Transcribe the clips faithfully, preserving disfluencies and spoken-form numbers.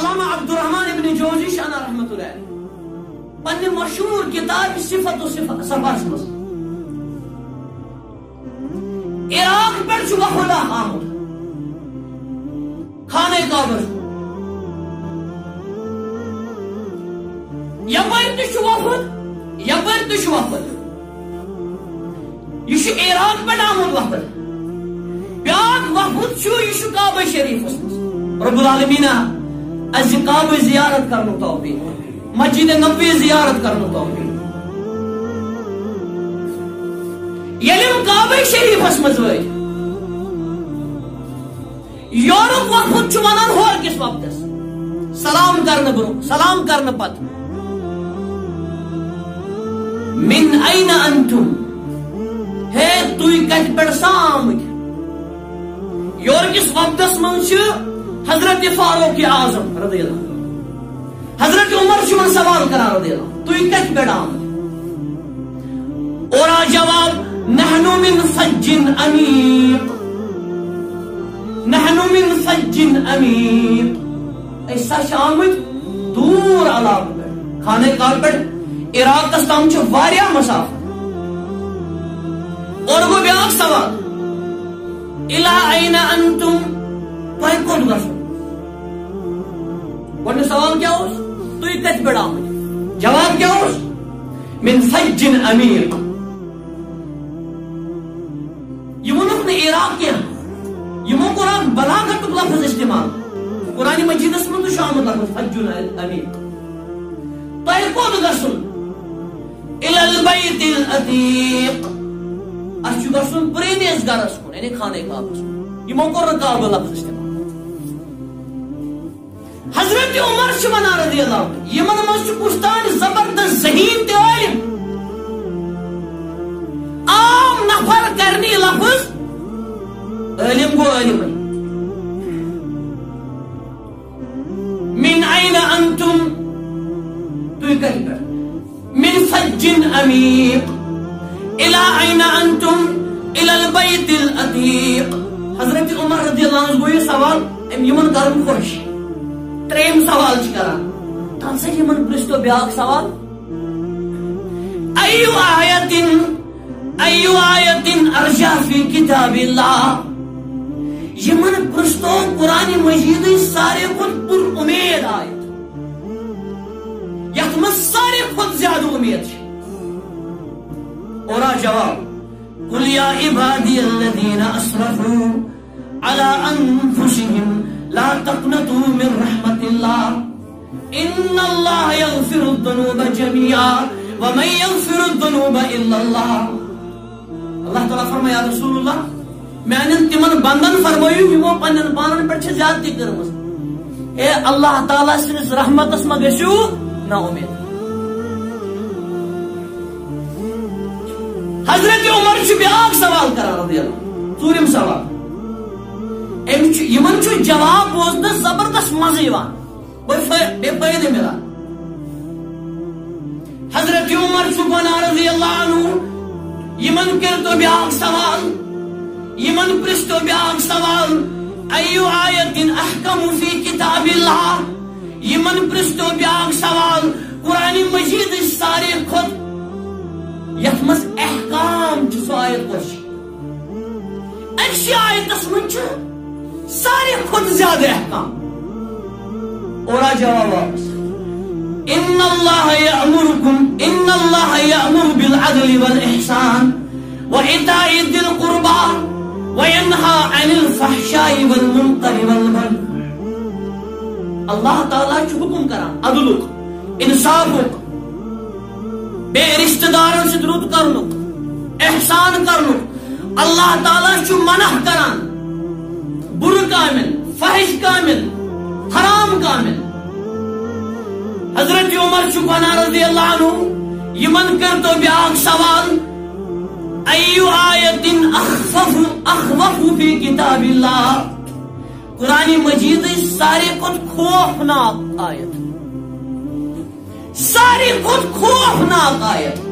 علامہ عبد الرحمن ابن جوزی شانا رحمت اللہ پنی مشہور کتاب صفت و صفات مز عراق پر چھو خدا آمد خانہ کعبہ یپر تشو وفد یپر تشو وفد یہ عراق پر آمد وفد بیاق وفد چھو یہ کعبہ شریف رب العالمین از کعبہ زیارت کرنو توفیق مسجد نبوی زیارت کرنو توفیق یلیم کعبہ شریف اس مزوئی یورپ وفد چھو ونان ہور کس وقت سلام کرنے برو سلام کرنے پت من این انتم ہے توی کت پر سامت یور کس وقت اس منچ حضرت فاروق اعظم رضی اللہ حضرت عمر شمن سوال کرا رضی اللہ توی کت پر آمد اورا جواب نحنو من فج عمیق نحنو من فج عمیق ایسا شامت دور علاقہ پر خانہ کعبہ پر عراق تستام چھو واریا مسافت اور وہ بیاق سوال الہ این انتم پائے کون گرسو ورنہ سوال کیا ہوس تو یہ کچھ بڑا مجھے جواب کیا ہوس من فج عمیق یہ منف نے عراق کیا یہ من قرآن بلاغت لفظ استعمال قرآن مجید اسمن تو شامل لفظ فج عمیق پائے کون گرسو الى البیت العتیق اشو گرسون پرینیز گرس کن یعنی خانہ کعبہ کن یہ موقع کعبہ لفظ استعمال حضرت عمر شمنا رضی اللہ عنہ یہ من مسجد کشتان زبردست ذہین تے عالم عام نفر کرنی لفظ علم گو علم من این انتم تو کر کر من فج عمیق الى این انتم الى البیت العتیق حضرت عمر رضی اللہ عنہ گوئی سوال ام یمن کرم خوش تریم سوال چکرا تان سے یمن پرستو بیاق سوال ایو آیت ایو آیت ارجع فی کتاب اللہ یمن پرستو قرآن مجید سارے خود پر امید آیت یتمن سارے خود زیادہ امید ہے اور جواب قل یا عبادی الذین اسرفوا على انفسهم لا تقنطوا من رحمت اللہ ان اللہ یغفر الذنوب جميعا ومن یغفر الذنوب الا اللہ اللہ تعالیٰ فرمایا یا رسول اللہ میں نے تمن بندن فرمائیو یمو پنن پانن پر چھ زیادتی کرمس اے اللہ تعالیٰ سنس رحمت اسما گشو نا امید حضرت عمر چھ بیاق سوال کرا رضی اللہ ژوٗرِم سوال یمن چھ جواب بوزنس زبردست مزہ یوان بے فائدہ ملا حضرت عمر چھ بنا رضی اللہ عنہ یمن کرتو بیاق سوال یمن پرستو بیاق سوال ایو آیت احکم فی کتاب اللہ یمن پرستو بیاق سوال قرآن مجید سارے خود یتمس احکام چھ آیت خوش اچھی آیت اسمن چھ سارے خود زیادہ احکام اور جواب واپس ان اللہ یأمرکم ان اللہ یأمر بالعدل والاحسان وإیتاء ذی القربى وینہى عن الفحشاء والمنکر والبغی اللہ تعالیٰ چھ حکم کران عدلک انصافک بے رشتہ دارن سے درود کرنک احسان کرنک اللہ تعالیٰ چھ منع کران بر کامل فحش کامل حرام کامل حضرت عمر چھ بنا رضی اللہ عنہ یمن کرتو بیاق سوال ایو آیت اخفف اخوف فی کتاب اللہ قرآن مجید سارے خود خوفناک آیت ساری خود خوفناک آیت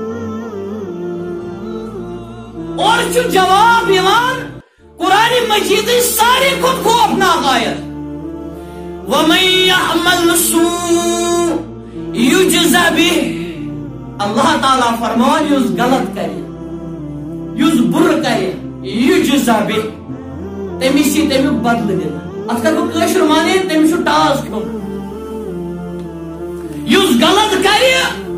اور جو جواب یوان قرآن مجید ساری خود خوفناک آیت وَمَن يَعْمَلْ سُوءًا يُجْزَ بِهِ اللہ تعالیٰ فرمان یُس غلط کرے یُس بُرٕ کرے یُجْزَ بِهِ تٔمِس یی تمیُک بدلہٕ دِنہٕ اتھ کر بہٕ کٲشُر مانے تٔمِس چھُ ٹاس کھیوٚن یُس غلط کرے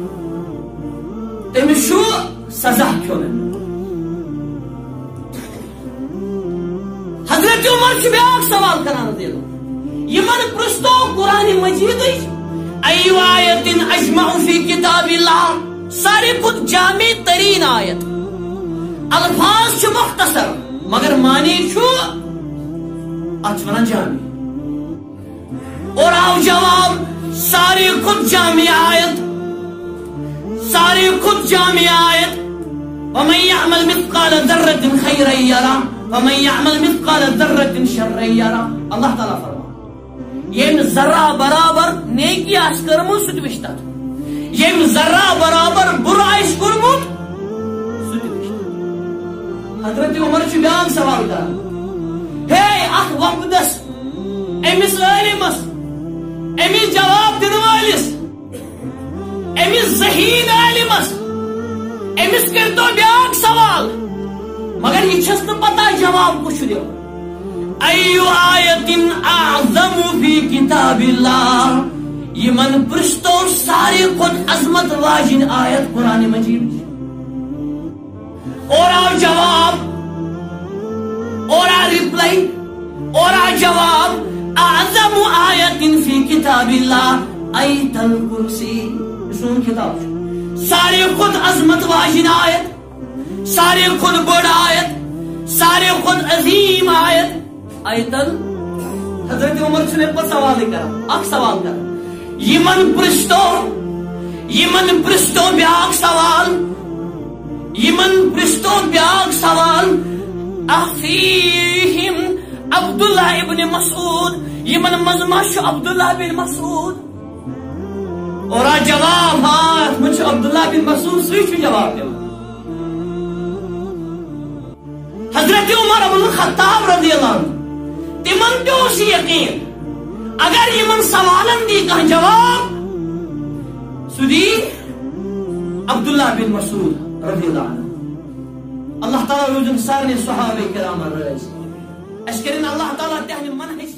تٔمِس چھُ سزا کھیوٚن حضرت عمر چھُ بیاکھ سوال کران رضی اللہ یمن پرستو قرآن مجید ایو آیت اجمع فی کتاب اللہ ساری کھت جامع ترین آیت الفاظ چھ مختصر مگر معنی چھ اتفنا جامع اور آو جواب ساری کھت جامع آیت ساری کھت جامع آیت ومن يعمل مثقال ذرة خيرا يرى ومن يعمل مثقال ذرة شرا يرى اللہ تعالیٰ فرما یم ذرہ برابر نیکی آس کرمت سہ وچھ تت یم ذرہ برابر بر آس کورمت سہ وچھ حضرت عمر چھ بیاکھ سوال کران ہے اتھ وقتس امس عالمس امس جواب دن والس امس ذہین عالمس امس کر تو بیاکھ سوال مگر یہ چھس نہ پتہ جواب کچھ دیو ایو آیت اعظم فی کتاب اللہ یمن پرستو ساری خود عظمت واجن آیت قرآن مجید اور آ جواب اور آ ریپلائی اور آ جواب اعظم آیت فی کتاب اللہ ایت الکرسی سن کتاب ساری خود عظمت واجن آیت ساری خود بڑ آیت ساری خود عظیم آیت آیتل حضرت عمر چھنے پر سوال کرا اک سوال کرا یمن پرستو یمن پرستو بیاک سوال یمن پرستو بیاک سوال اخفیہم عبداللہ ابن مسعود یمن مزمش عبداللہ بن مسعود اور آ جواب ہاں مجھ عبداللہ بن مسعود سوچ جواب دے حضرت عمر بن الخطاب رضی اللہ عنہ تمن تہ یقین اگر یمن سوالن دی کھانا جواب سدی عبداللہ بن مسعود رضی اللہ عنہ اللہ تعالیٰ روزن سارے صحابہ کرام رئیس اشکرین اللہ تعالیٰ تہن منحج